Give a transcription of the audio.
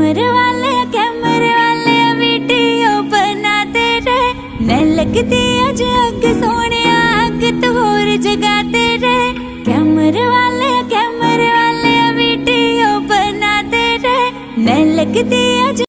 कैमरे वाले वीडियो बनाते रहे। न लगती अज अग सोने अग तो होर जगाते रहे। कैमरे वाले वीडियो बनाते रहे। न लगती अज